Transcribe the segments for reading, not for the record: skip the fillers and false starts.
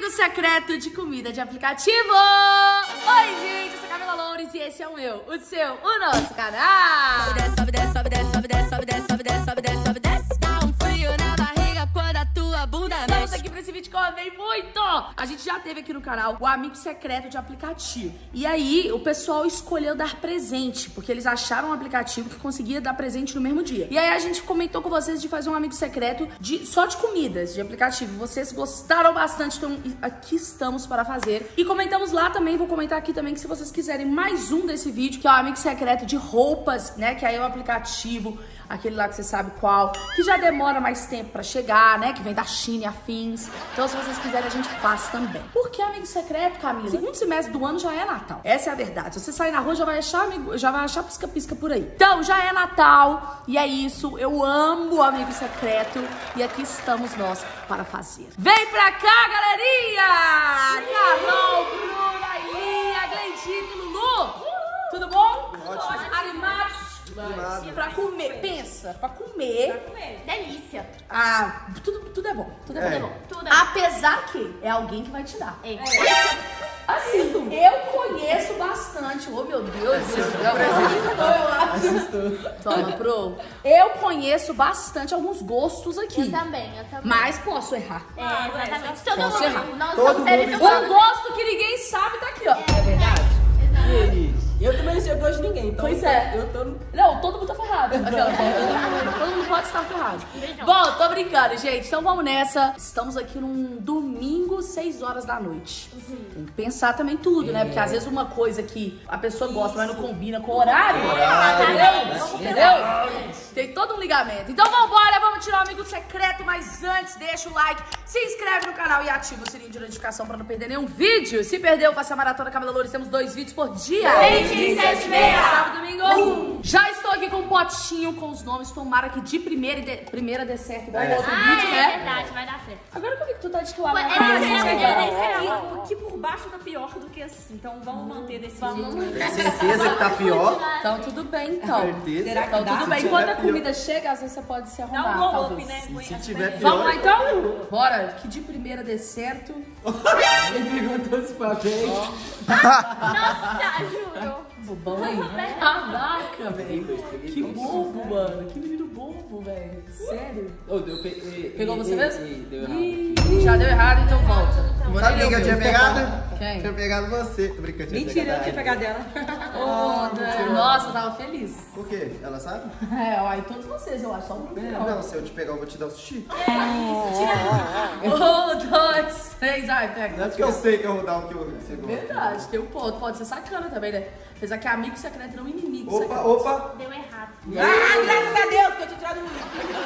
amigo secreto de comida de aplicativo! Oi, gente, eu sou a Camila Loures e esse é o meu, o seu, o nosso canal! Sobe, desce, sobe, desce, sobe, desce, sobe, desce, sobe, desce, sobe, desce, sobe, desce, sobe, desce. Dá um frio na barriga quando a tua bunda mexe. Estamos aqui pra esse vídeo que eu amei muito! A gente já teve aqui no canal o amigo secreto de aplicativo. E aí, o pessoal escolheu dar presente, porque eles acharam um aplicativo que conseguia dar presente no mesmo dia. E aí a gente comentou com vocês de fazer um amigo secreto só de comidas, de aplicativo. Vocês gostaram bastante, então aqui estamos para fazer. E comentamos lá também, vou comentar aqui também que se vocês quiserem mais um desse vídeo, que é o amigo secreto de roupas, né? Que aí é o aplicativo, aquele lá que você sabe qual, que já demora mais tempo pra chegar, né? Que vem da China e afins. Então, se vocês quiserem, a gente faz também. Por que amigo secreto, Camila? Segundo semestre do ano já é Natal. Essa é a verdade. Se você sair na rua, já vai achar pisca-pisca por aí. Então, já é Natal e é isso. Eu amo o amigo secreto e aqui estamos nós para fazer. Vem pra cá, galerinha! Carol, Bruna, Ilinha, Glendinho e Lulu. Tudo bom? Ótimo. Animados? Pra comer, pensa, pra comer. Delícia. Ah, tudo é bom. Tudo é bom. Tudo é bom. Apesar que é alguém que vai te dar. É. Assim, eu conheço bastante. Oh, meu Deus. Toma, pro. Eu conheço bastante alguns gostos aqui. Eu também. Mas posso errar. É, exatamente. Posso errar. Nós Todo somos seres mundo humanos. Um gosto que ninguém sabe tá aqui, ó. É verdade? Exato. Eu também não sei o gosto de ninguém, então Pois é. eu tô... Não, todo mundo tá ferrado. Todo mundo pode estar ferrado. Beijão. Bom, tô brincando, gente. Então vamos nessa. Estamos aqui num domingo, 6 horas da noite. Tem que pensar também tudo, né? Porque às vezes uma coisa que a pessoa gosta, mas não combina com o horário. Entendeu? Tem todo um ligamento. Então vambora, vamos tirar o amigo secreto. Mas antes, deixa o like, se inscreve no canal e ativa o sininho de notificação pra não perder nenhum vídeo. Se perdeu, faça a maratona Camila Loures. Temos 2 vídeos por dia. 27 e meia. Sábado e domingo. Já estou aqui com um potinho com os nomes. Tomara que de primeira dê certo. Igual o outro vídeo, É né? verdade, vai dar certo. Agora como é que tu tá de toalha? O que por baixo tá pior do que assim. Então vamos manter desse jeito. Certeza que tá pior? Então tudo bem, então. Certeza. Será que Então dá? tudo bem. Se Enquanto a tiver comida chega, às vezes você pode se Dá arrumar, um glow talvez. up, né? Se tiver pior... Vamos lá, então? Bora, que de primeira dê certo. Ele perguntou se foi a vez. Nossa, juro. Bobão aí. Caraca, velho. Que bobo, mano. Que menino bobo, velho. Sério. Pegou você mesmo? Deu errado. Ih, já deu errado, então volta. Sabe quem que eu tinha pegado? Quem? Tinha pegado você. Tô brincando, tinha Mentira, eu pegado tinha pegado dela. Nossa, eu tava feliz. Por quê? Ela sabe? É, aí todos vocês, eu acho. Só o Bruno não. Não, se eu te pegar, eu vou te dar o sushi. 1, 2, 3, vai, Não pega. é porque eu sei que eu vou dar o que você gosta. Verdade, tem um ponto. Pode ser sacana também, né? Apesar que é amigo secreto não inimigo Opa, secreto. opa. Deu errado. Ah, graças a Deus, que eu tinha tirado um.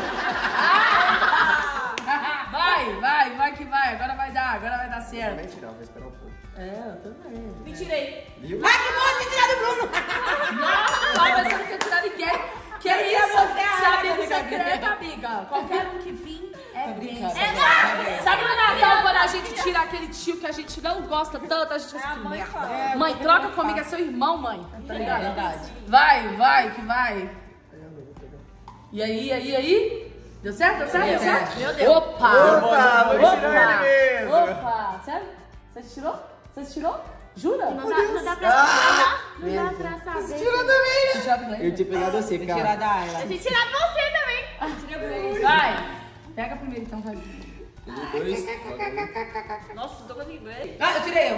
Vai que vai. Agora vai dar certo. Também tirar, vou esperar um pouco. É, eu também. Me tirei. Viu? Ah, que bom, tinha tirado o Bruno. Não, tava pensando que eu tirar ninguém. Que é isso? você Você é amigo amiga, secreto, amiga. Qualquer um que vir é bem. É, Sabe no Natal, quando a gente tira aquele tio que a gente não gosta tanto, a gente fala assim, merda. Mãe, troca comigo, é seu irmão, mãe. Tá ligado? Verdade. Vai, que vai. E aí? Deu certo? Meu Deus. Opa, vou tirar ele mesmo. Opa, sério? Você tirou? Jura? Não dá pra saber. Você já viu? Eu tinha pegado você, Tirar cara. da ela. A gente tirar você também. Vai. Pega primeiro então, vai. Depois... Nossa, não tô conseguindo ver. Ah, eu tirei eu.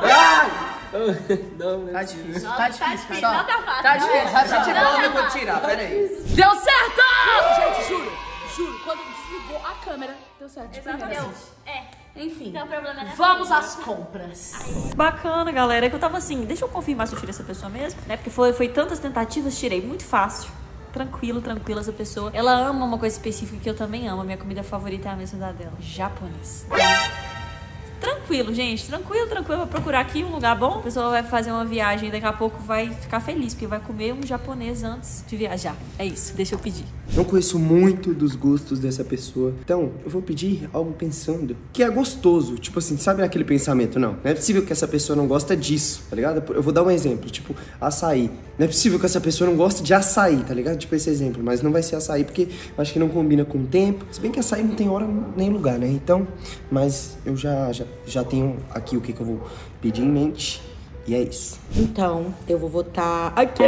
Não, Tá difícil, Nossa, tá difícil, pessoal. não tá fácil. Tá difícil, tá difícil. Não, Eu vou tirar, peraí. Deu certo! Gente, juro, quando desligou a câmera, deu certo. de primeira, Deu. assim. É. Enfim, Então o problema é nessa vamos coisa. às compras. Bacana, galera. É que eu tava assim, deixa eu confirmar se eu tirei essa pessoa mesmo, né? Porque foi tantas tentativas, tirei muito fácil. Tranquila essa pessoa. Ela ama uma coisa específica que eu também amo. A minha comida favorita é a mesma da dela. Japonês. Tranquilo, gente. Tranquilo. Vou procurar aqui um lugar bom. A pessoa vai fazer uma viagem e daqui a pouco vai ficar feliz, porque vai comer um japonês antes de viajar. É isso. Deixa eu pedir. Não conheço muito dos gostos dessa pessoa. Então, eu vou pedir algo pensando que é gostoso. Tipo assim, sabe aquele pensamento? Não é possível que essa pessoa não gosta disso, tá ligado? Eu vou dar um exemplo, tipo, açaí. Não é possível que essa pessoa não goste de açaí, tá ligado? Tipo esse exemplo, mas não vai ser açaí porque eu acho que não combina com o tempo. Se bem que açaí não tem hora nem lugar, né? Então, mas eu já tenho aqui o que eu vou pedir em mente. E é isso. Então, eu vou votar aqui.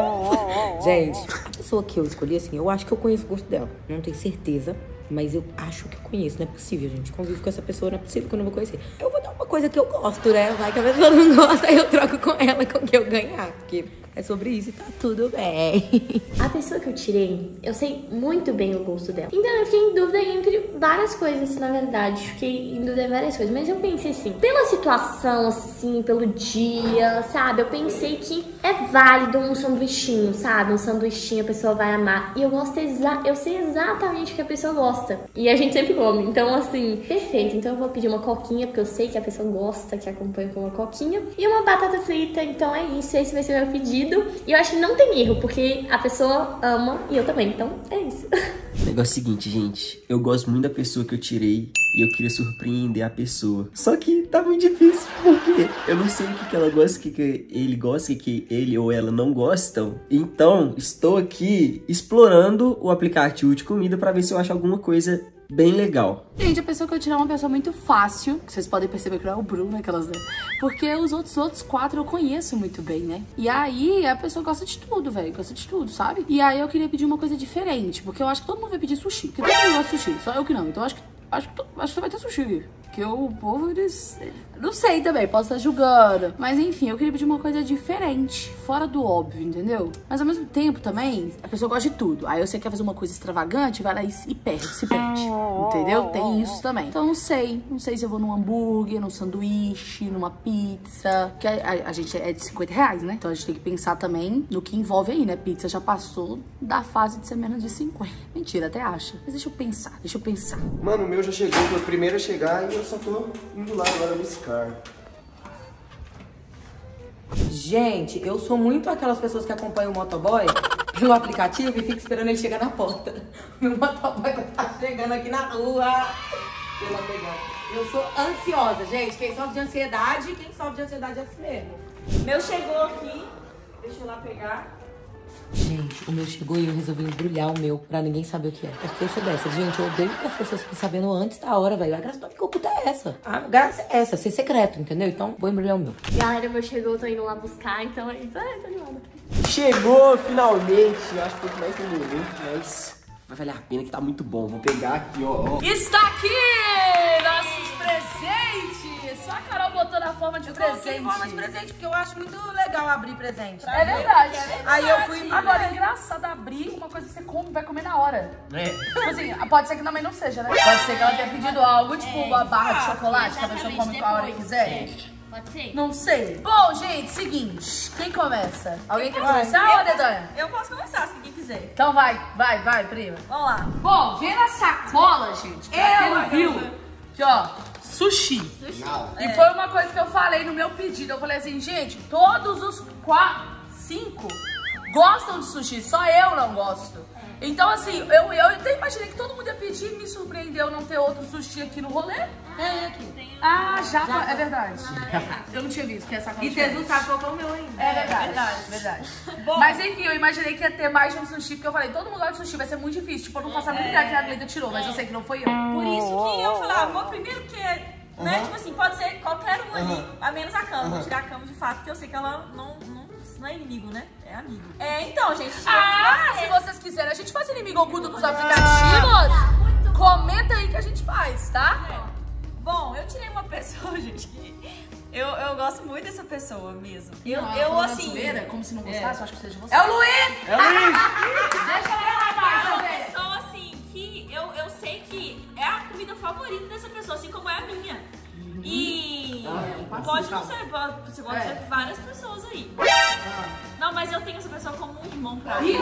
Gente, a pessoa que eu escolhi, assim, eu acho que eu conheço o gosto dela. Não tenho certeza, mas eu acho que eu conheço. Não é possível, gente. Convivo com essa pessoa, não é possível que eu não vou conhecer. Eu vou dar uma coisa que eu gosto, né? Vai que a pessoa não gosta, aí eu troco com ela com o que eu ganhar. Porque é sobre isso e tá tudo bem. A pessoa que eu tirei, eu sei muito bem o gosto dela. Então eu fiquei em dúvida entre várias coisas, na verdade. Fiquei em dúvida em várias coisas. Mas eu pensei assim, pela situação, assim, pelo dia, sabe? Eu pensei que é válido um sanduichinho, sabe? Um sanduichinho a pessoa vai amar. E eu gosto eu sei exatamente o que a pessoa gosta. E a gente sempre come. Então, assim, perfeito. Então eu vou pedir uma coquinha, porque eu sei que a pessoa gosta, que acompanha com uma coquinha. E uma batata frita. Então é isso. Esse vai ser o meu pedido. E eu acho que não tem erro, porque a pessoa ama e eu também, então é isso. O negócio é o seguinte, gente, eu gosto muito da pessoa que eu tirei e eu queria surpreender a pessoa. Só que tá muito difícil, porque eu não sei o que ela gosta, o que ele gosta, o que ele ou ela não gostam. Então, estou aqui explorando o aplicativo de comida pra ver se eu acho alguma coisa bem legal. Gente, a pessoa que eu tirei é uma pessoa muito fácil. Vocês podem perceber que não é o Bruno, aquelas, né? Porque os outros 4 eu conheço muito bem, né? E aí a pessoa gosta de tudo, velho. Gosta de tudo, sabe? E aí eu queria pedir uma coisa diferente. Porque eu acho que todo mundo vai pedir sushi. Porque todo mundo gosta de sushi. Só eu que não. Então acho que vai ter sushi. Porque o povo, eles... Não sei também, posso estar julgando. Mas enfim, eu queria pedir uma coisa diferente, fora do óbvio, entendeu? Mas ao mesmo tempo também, a pessoa gosta de tudo. Aí você quer fazer uma coisa extravagante, vai lá e se perde. Entendeu? Tem isso também. Então não sei se eu vou num hambúrguer, num sanduíche, numa pizza. Porque a gente é de R$50, né? Então a gente tem que pensar também no que envolve aí, né? Pizza já passou da fase de ser menos de 50. Mentira, até acha. Mas deixa eu pensar. Mano, o meu já chegou, foi o primeiro a chegar e eu só tô indo lá agora buscar. Gente, eu sou muito aquelas pessoas que acompanham o motoboy pelo aplicativo e ficam esperando ele chegar na porta. Meu motoboy tá chegando aqui na rua. Eu sou ansiosa, gente. Quem sofre de ansiedade é assim mesmo. Meu chegou aqui. Deixa eu lá pegar. Gente, o meu chegou e eu resolvi embrulhar o meu pra ninguém saber o que é. Porque eu sou dessa. Gente, eu odeio que as pessoas fiquem sabendo antes da hora, velho. A graça do que oculta é essa. A graça é essa, ser secreto, entendeu? Então, vou embrulhar o meu. Galera, meu chegou, eu tô indo lá buscar, então é isso. Ai, tô animada. Chegou, finalmente. Eu acho que foi mais demorou, mas vai valer a pena que tá muito bom. Vou pegar aqui, ó. Está aqui nossos presentes. Só a Carol botou na forma de presente. Forma de presente, porque eu acho muito legal abrir presente. É verdade. Aí eu fui... Agora, é engraçado abrir uma coisa que você come, vai comer na hora. É. Tipo assim, pode ser que também não seja, né? Pode ser que ela tenha pedido algo, tipo uma barra de chocolate, que a pessoa come com a hora que quiser. Pode ser? Não sei. Bom, gente, seguinte. Quem começa? Alguém quer começar ou Dedanha? Eu posso começar, se ninguém quiser. Então vai, prima. Vamos lá. Bom, vê na sacola, gente, pra quem não viu, que ó, sushi. E foi uma coisa que eu falei no meu pedido. Eu falei assim, gente, todos os 5 gostam de sushi, só eu não gosto. Então, assim, eu até imaginei que todo mundo ia pedir, me surpreendeu não ter outro sushi aqui no rolê. Ah, já, é verdade. Eu não tinha visto que essa coisa. E vocês não sabem qual é o meu ainda. É verdade. Mas enfim, eu imaginei que ia ter mais de um sushi, porque eu falei, todo mundo gosta de sushi, vai ser muito difícil. Tipo, eu não faço a mínima ideia que a Glenda tirou, mas eu sei que não foi eu. Por isso que eu falava, vou primeiro que, né, tipo assim, pode ser qualquer um ali, a menos a Cama. Vou tirar a Cama de fato, porque eu sei que ela não é inimigo, né? É amigo. Então, gente, se vocês quiserem, a gente faz inimigo oculto dos aplicativos. Comenta aí que a gente faz, tá? Bom, eu tirei uma pessoa, gente, que eu gosto muito dessa pessoa mesmo. Eu assim... Zoeira, como se não gostasse, eu acho que seja você. É o Luiz! Deixa ela lá mais, é uma pessoa, assim, que eu sei que é a comida favorita dessa pessoa, assim como é a minha. E pode não ser, você pode ser várias pessoas aí. Não, mas eu tenho essa pessoa como um irmão pra mim.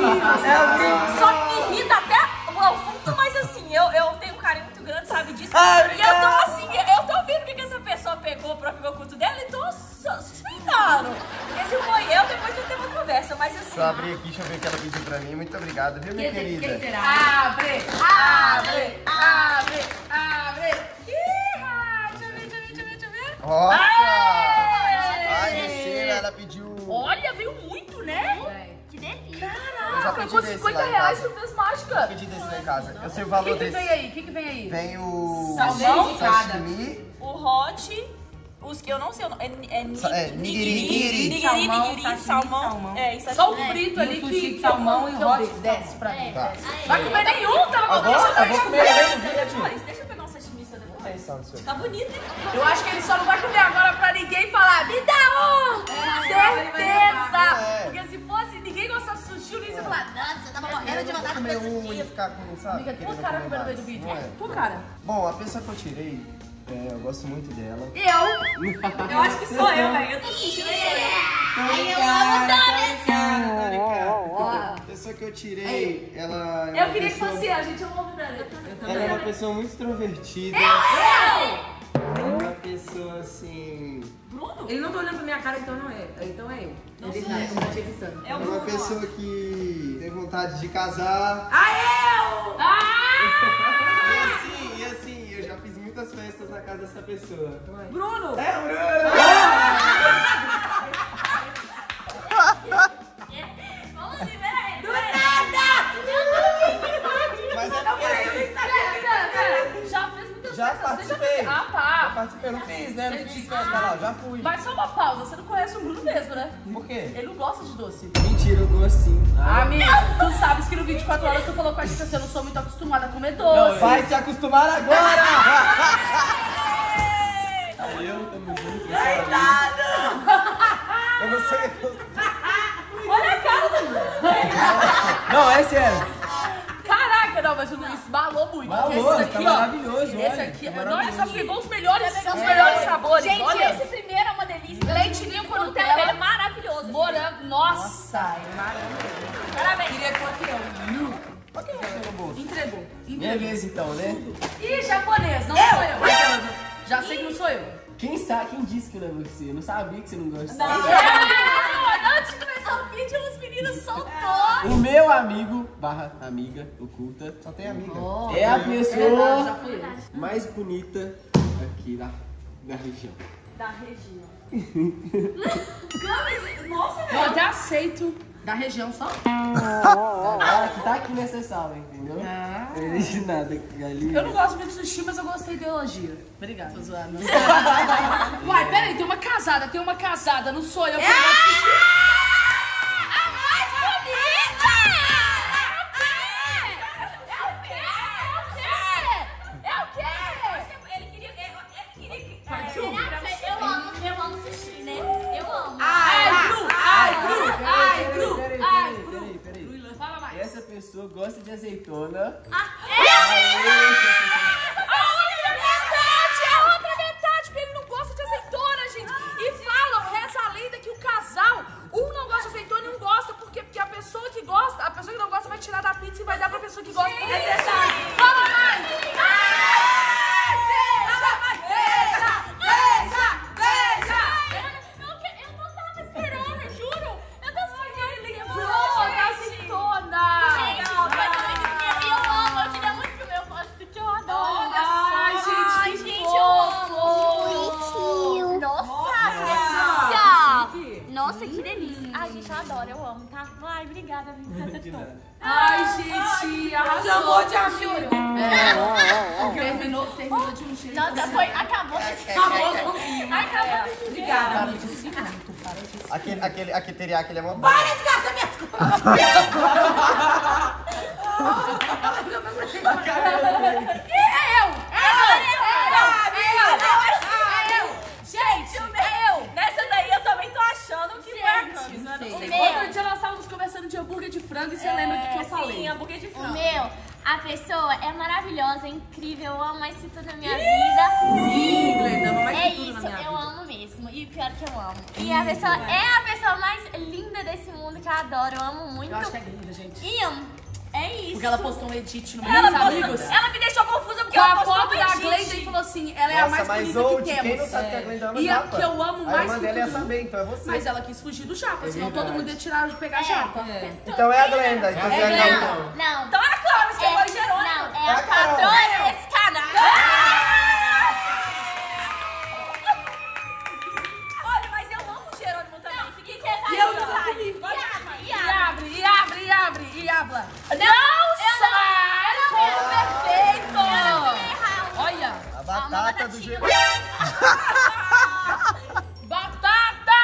Só que me irrita até o fundo, mas assim, eu tenho um carinho muito grande, sabe disso? E eu tô assim, eu tô vendo o que essa pessoa pegou pro meu culto dela e tô suspeitando. Porque se foi eu, depois de ter uma conversa, mas assim, abrir aqui, deixa eu ver o que ela pediu pra mim. Muito obrigado, viu, minha querida? Quem será? Abre! Abre! Abre! Abre! Deixa eu ver. Nossa! Ai, Luciana, ela pediu... Olha, veio muito, né? Que delícia. Eu já Caraca, pedi por desse 50 lá em reais casa. tu fez mágica. Eu pedi desse lá em casa. Eu sei o O valor que desse. vem aí? O que vem aí? Vem o... Salmão? Sashimi. O hot, os que eu não sei o nome. Nigiri. Salmão. É, isso Só o frito ali que salmão e o hot desce pra mim. Tá. Vai comer nenhum, tá bom? Agora eu vou comer Deixa eu pegar um sashimi só depois. Tá bonito, hein? Eu acho que ele só não vai comer agora pra ninguém falar, me dá um! Certeza! Porque se fosse ninguém gostasse de sushi, o Luiz ia falar, nossa, eu tava morrendo de vontade de comer comer um sushi. e ficar com, sabe? Amiga, tua querendo cara comer comendo no meio do mais. vídeo. Não é? Tua cara. Bom, a pessoa que eu tirei, eu gosto muito dela. Eu acho que sou eu, velho. Eu tô sentindo isso. A pessoa que eu tirei, ela é Eu uma queria que pessoa- fosse a gente, eu amo dela. Ela é uma pessoa muito extrovertida. Uma pessoa assim... Ele não tá olhando pra minha cara, então não é. Então é eu. Ele tá te evitando. É uma pessoa que tem vontade de casar. E assim, eu já fiz muitas festas na casa dessa pessoa. Bruno! É, Bruno! Vamos liberar ele. Mas é porque assim, Já fez muitas já festas, você participei. fez? Ah, tá. Eu participei, eu não fiz, né? Não fiz festa lá, já fui. Mas só uma pausa, você não conhece o Bruno mesmo, né? Por quê? Ele não gosta de doce. Mentira, eu gosto sim. Amigo, tu sabes que no 24 horas tu falou com a gente assim, eu não sou muito acostumada a comer doce. Vai se acostumar agora! Eu, tamo junto. Eu não sei. Olha a cara do... Não, é sério. Caraca, não, mas o Luiz balou muito. Balou, Esse daqui, tá ó, maravilhoso, Esse olha, aqui, tá não, ele só maravilhoso. pegou os melhores sabores. Gente, olha. esse primeiro é uma delícia. Leite ninho com Nutella é Nutella, maravilhoso. morango, nossa, é maravilhoso. Parabéns. Queria que fosse eu. Olha quem vai no bolso. Entregou. Minha vez então, né? Ih, japonês, não sou eu. Já sei que não sou eu. Quem disse que não é você? Eu não sabia que você não gosta. Antes de começar o vídeo, os meninos soltou. O meu amigo, amiga oculta, Só tem amiga. é a Já pessoa fui eu. mais bonita aqui da região. Da região. Nossa, Eu até aceito da região só. Ela que tá aqui nessa sala, entendeu? Ah. Eu não de nada ali. Eu não gosto muito de sushi, mas eu gostei de ideologia. Obrigada, tô zoando. Uai, peraí, tem uma casada, não sou eu que gosto de sushi. Eu amo sushi, né? Eu amo. Peraí. Fala mais. Essa pessoa gosta de azeitona. É a outra metade, porque ele não gosta de azeitona, gente. E falam, reza a lenda que o casal, um não gosta de azeitona e um gosta, porque a pessoa que gosta, a pessoa que não gosta vai tirar da pizza e vai dar pra pessoa que gosta. É verdade. Fala mais. Eu não tava esperando, juro. Eu tô sonhando. Ele lembrou Da azeitona. Gente, mas eu amo. Eu queria muito que o meu fosse que eu adoro. Ai, gente, que eu fofo. amo. Nossa, que delícia. Nossa, que delícia. Ai, gente, eu adoro, eu amo, tá? Ai, obrigada, Ai, gente, arrasou. Chamou de amigo. Terminou de um jeito. Nossa, acabou. Obrigada. Aquele teriyaki, ele é uma... Para de gastar minhas coisas. Gente, nessa daí eu também tô achando que foi a Camis, né? Não sei. outro dia nós estávamos conversando de hambúrguer de frango e você lembra do que eu falei? Sim, hambúrguer de O frango. meu, a pessoa é maravilhosa, é incrível, eu amo mais que tudo na minha vida. É isso, eu amo mesmo. E o pior que eu amo. E a pessoa é a pessoa mais linda desse mundo que eu adoro, eu amo muito. Eu acho que é linda, gente. E É isso. Porque ela postou um edit no meio dos amigos. Ela me deixou confusa porque Com ela a postou foto um da edit. Glenda e falou assim, ela é a mais mas bonita que Old, temos. quem não sabe que a Glenda ama E a japa? que eu amo A mais irmã que dela ia tudo. saber, então é você. Mas ela quis fugir do japa, senão verdade. todo mundo ia tirar, pegar japa. Então é a Glenda. Então você é a Glenda. Glenda. Não. Então é a Clara, você foi Jerônimo. Não, é É a a Carol. patrona desse canal. Olha, mas eu amo o Jerônimo também. Fiquei E você faz E eu isso, nunca vai. comi. E abre, E abre, e habla. Não sai! Perfeito! errar. Olha, A batata do G. batata!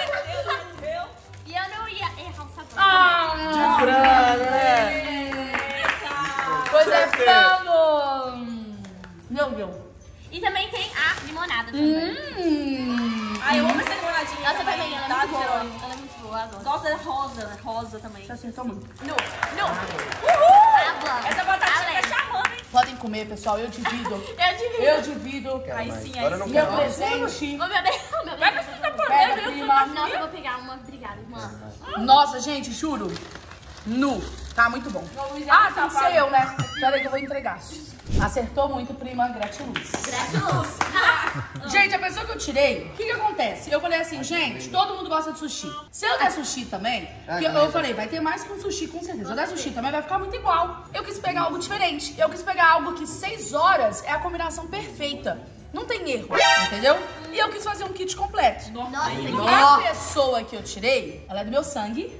E eu não ia errar o sabor. Ah, Frango, né? coisa é frango! Meu Deus. E também tem a limonada também. Ai, eu amo essa limonadinha. Nossa, também, ela é tá, muito boa. Jerônimo? Ela é muito boa, adoro. Gosto da rosa também. Você acertou muito. Não. Habla. Essa batatinha Ale. tá chamando, hein? Podem comer, pessoal, eu divido. Eu divido. Eu divido. Aí sim, Agora eu aí não sim. Meu quero. presente. Ô, meu Deus, meu Vai Deus. pra ficar Pega, comendo, eu prima. Nossa, eu vou pegar uma. Obrigada, irmã. Nossa, gente, juro. Nu. Tá muito bom. Ah, tem que ser eu, né? Peraí que eu vou entregar. Acertou muito, prima. Gratiluz. Gente, a pessoa que eu tirei, o que que acontece? Eu falei assim, gente, todo mundo gosta de sushi. Se eu der sushi também, que eu falei, vai ter mais que um sushi, com certeza. Se eu der sushi também, vai ficar muito igual. Eu quis pegar algo diferente. Eu quis pegar algo que 6 horas é a combinação perfeita. Não tem erro, entendeu? E eu quis fazer um kit completo. Nossa, E a pessoa que eu tirei, ela é do meu sangue.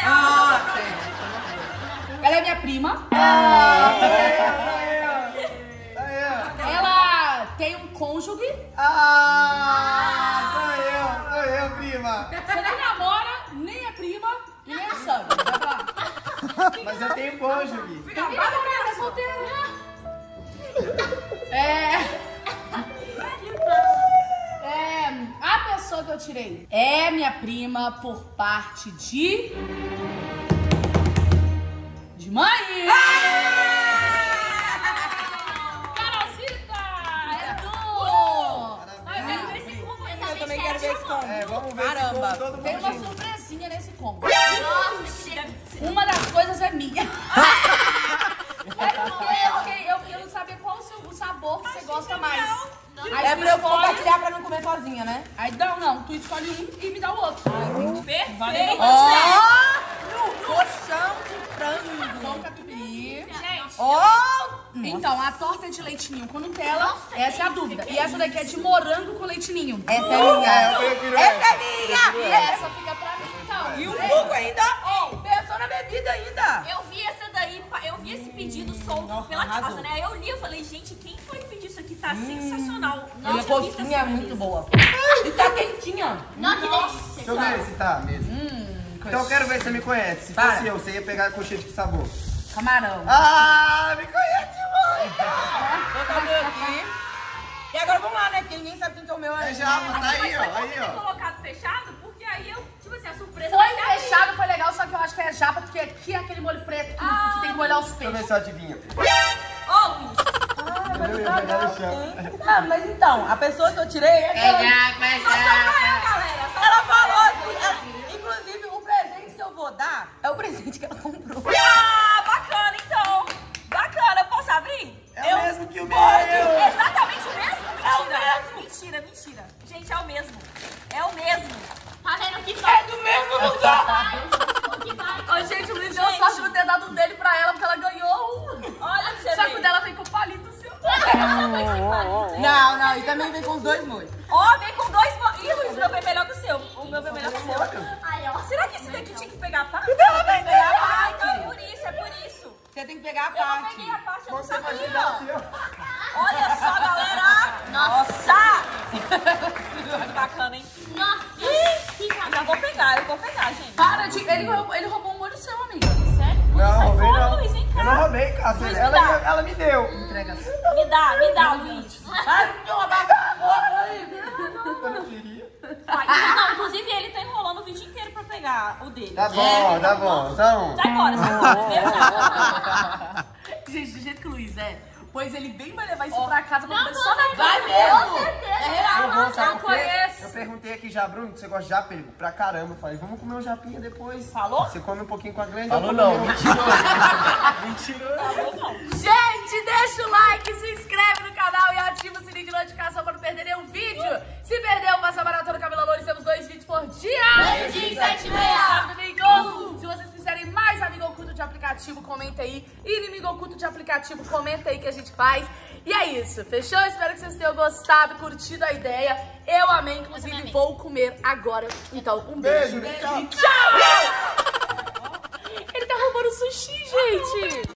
Ela é minha prima. Ela tem um cônjuge. Sou eu, prima. Você nem namora, nem é prima e nem é sangue. Vai pra lá. Mas eu tenho cônjuge. Vai pra lá, é solteira. A pessoa que eu tirei é minha prima por parte de mãe. Carolzita! Edu! Ai, eu quero ver esse combo aí. Eu também quero ver esse combo. Vamos ver se come todo mundo Tem uma junto. surpresinha nesse combo. Nossa, que Uma das coisas é minha. Eu não sabia qual o sabor que você gosta mais. Aí É tu pra eu escolhe- compartilhar pra não comer sozinha, né? Aí não, tu escolhe um e me dá o outro. Perfeito. Colchão de frango. Com catupiry. Gente, Então, a torta de leite ninho com Nutella, essa é a dúvida. E essa daqui é de morango com leite ninho. Essa é minha. Eu prefiro Essa essa. é minha. E essa fica pra mim, então. E o suco ainda? Pensou na bebida ainda. eu vi essa daí, eu vi esse pedido solto pela casa, né? Aí eu li, eu falei, gente, quem foi que pediu isso aqui? Tá sensacional. E Não a tinha visto coxinha é essa muito vez. boa. E tá quentinha. Não, que delícia. Deixa eu ver se tá mesmo. Então eu quero ver se você me conhece. Se Para. fosse eu, você ia pegar a coxinha de que sabor? Camarão. Ah, me conhece, mãe! Botar o meu aqui. E agora vamos lá, né? Porque ninguém sabe quem que é o meu É aí. japa, tá aí, Mas ó. foi bom Aí, ter ó. colocado fechado, porque aí eu, tipo assim, a surpresa Foi vai ser ali. fechado, foi legal, só que eu acho que é japa, porque aqui é aquele molho preto que tem que molhar os Deixa eu ver peixes. se eu adivinho. Ô, Luiz, Eu ia pegar no chão. Ah, mas então, a pessoa que eu tirei é aquela... galera, Ela falou assim, inclusive o presente que eu vou dar é o presente que ela comprou. ah, bacana, então. Bacana, eu posso abrir? É o mesmo que o meu. Exatamente o mesmo? Mentira. É o mesmo. Mentira, mentira. Gente, é o mesmo. É o mesmo. Tá vendo que vai? Do mesmo lugar. O que vai? Ô, gente, o Luiz deu sorte de não ter dado um dele pra ela, porque ela ganhou um. Olha pra você Só que o ver. dela vem com o palito seu. Não, e também vem com os dois molhos. Ó, vem com 2 molhos. Ih, Luiz, o meu vem melhor que o seu. O meu vem melhor que o seu. Aí, ó. Será que esse daqui tinha que pegar a parte? Ela vai pegar a Ah, parte. então é por isso, é por isso. Você tem que pegar a Eu não parte. peguei a parte, eu não Você vai sabia. ajudar o seu. Olha só, galera. Nossa! Que bacana, hein? Nossa. Eu vou pegar, gente. Para de... Ele roubou um molho seu, amiga. Sério? Não, Sai roubei fora, não. Luiz, vem cá. Eu não roubei, Cássia. Luiz, Ela, me dá. ela me deu. Entrega. Me dá, Luiz. Eu não queria. Não, inclusive ele tá enrolando o vídeo inteiro pra pegar o dele. Tá bom, tá bom. Então... Sai fora, verdade. Gente, do jeito que o Luiz é, pois ele bem vai levar isso pra casa pra comer só na Vai casa. mesmo. Com certeza. É real, Eu vou, sabe não por quê? conheço. Eu perguntei aqui já, Bruno, você gosta de japego? Pra caramba. Eu falei, vamos comer um japinha depois. Falou? Você come um pouquinho com a Glenda. Falou não, mentiroso. Mentiroso. Gente, deixa o like, se inscreve no canal e ativa o sininho de notificação pra não perder nenhum vídeo. Se perdeu, passa a maratona Camila Loures, temos 2 vídeos por dia. Meio-dia e 7h30. Sábado, domingo. Se vocês quiserem mais amigo oculto de aplicativo, comenta aí. Inimigo oculto de aplicativo, comenta aí que a gente faz. E é isso, fechou? Espero que vocês tenham gostado, curtido a ideia. Eu amei, inclusive vou comer agora. Então, um beijo. Beijo, tchau. Tchau! Ele tá roubando sushi, gente.